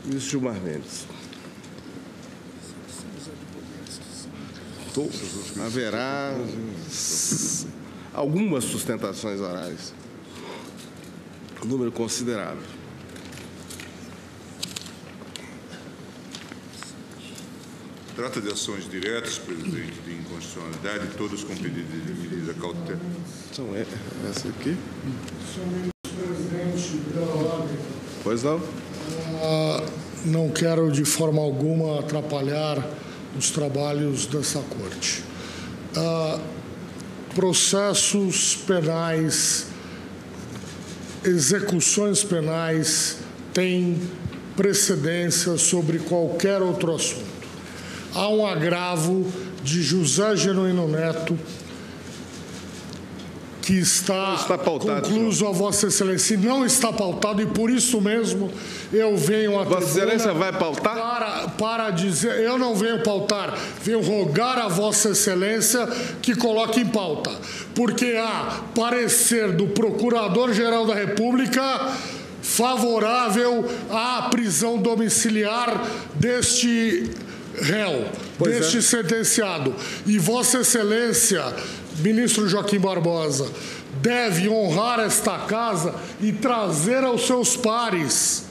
Ministro Gilmar Mendes. Haverá algumas sustentações orais. Um número considerável. Trata de ações diretas, presidente, de inconstitucionalidade, todas com pedido de medida cautelar. São essa aqui? Senhor presidente, pela ordem. Pois não? Não quero de forma alguma atrapalhar os trabalhos dessa corte. Processos penais, execuções penais têm precedência sobre qualquer outro assunto. Há um agravo de José Genuíno Neto que está pautado, concluso senhor. a Vossa Excelência. Não está pautado e por isso mesmo eu venho a Vossa Excelência vai pautar? Para dizer, eu não venho pautar, venho rogar a Vossa Excelência que coloque em pauta, porque há parecer do Procurador-Geral da República favorável à prisão domiciliar deste réu, deste sentenciado. E Vossa Excelência, ministro Joaquim Barbosa, deve honrar esta casa e trazer aos seus pares,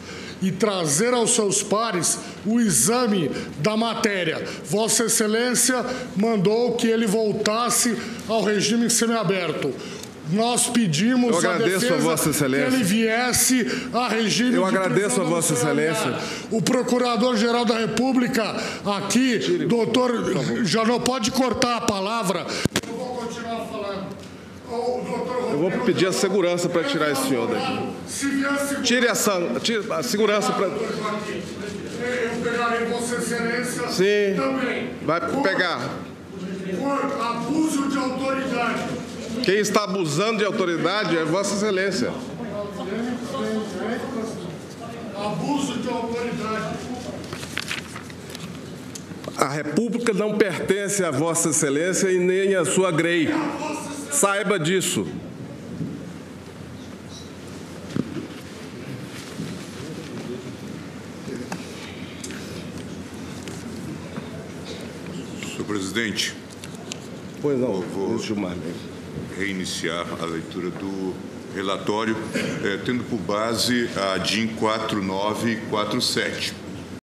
o exame da matéria. Vossa Excelência mandou que ele voltasse ao regime semiaberto. Nós pedimos a defesa a Vossa Excelência que ele viesse a regime Eu de agradeço a Vossa Excelência. O Procurador-Geral da República aqui, doutor, já não pode cortar a palavra. Eu vou continuar falando. Eu vou pedir a segurança para tirar esse senhor daqui. Tire a segurança para... Eu pegarei Vossa Excelência Sim, também. vai pegar. Por abuso de autoridade. Quem está abusando de autoridade é Vossa Excelência. Abuso de autoridade. A República não pertence a Vossa Excelência e nem a sua grei. Saiba disso. Senhor presidente, Pois não, vou Gilmar Mendes. reiniciar a leitura do relatório, tendo por base a DIN 4947.